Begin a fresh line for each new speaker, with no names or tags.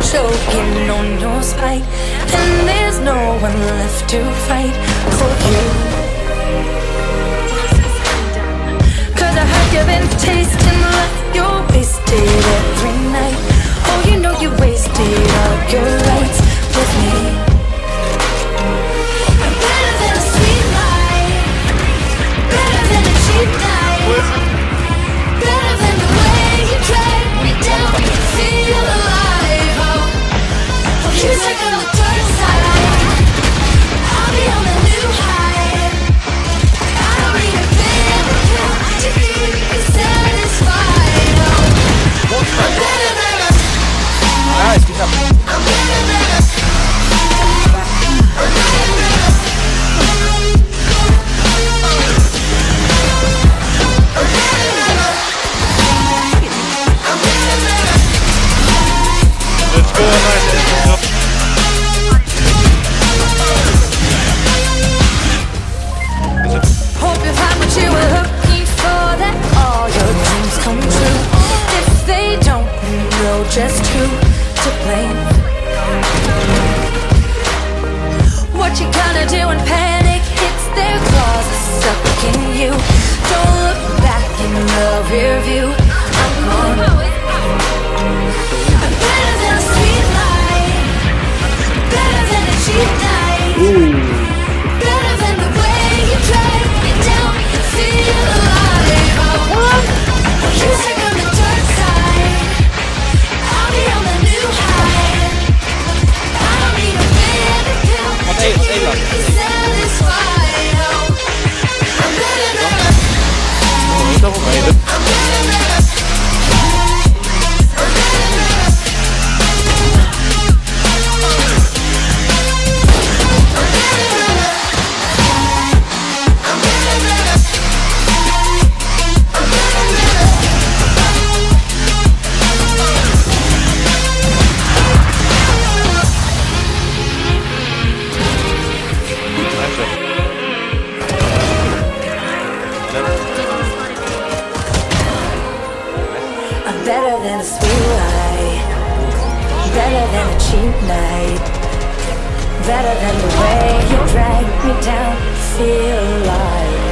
choking on your spite, and there's no one left to fight for you. 'Cause I heard you've been tasting like you're wasted every night. Oh, you know you wasted all your rights with me. I'm better than a sweet lie, better than a cheap night, better than the way you drag me down to feel alive. Oh, you take on the dark side, I'll be on the new high. I don't need a pill to keep me satisfied. Oh, I'm better than a, I'm better than a, I'm better than a,
Let's go, nice.
hope you find what you were looking for, that all your dreams come true. If they don't, you know just who to blame. What you gonna do when panic hits? Their claws are stuck in you. Don't look back in the rear view. I'm gone. I'm better than a sweet lie, better than a cheap night, better than the way you drag me down to feel alive. Oh, you take on the dark side, I'll be on the new high. I don't need a bitter pill to keep me satisfied. Oh, I'm better than a, I'm better than a, I'm better than a, I'm better than a sweet lie, better than a cheap night, better than the way you drag me down, feel alive.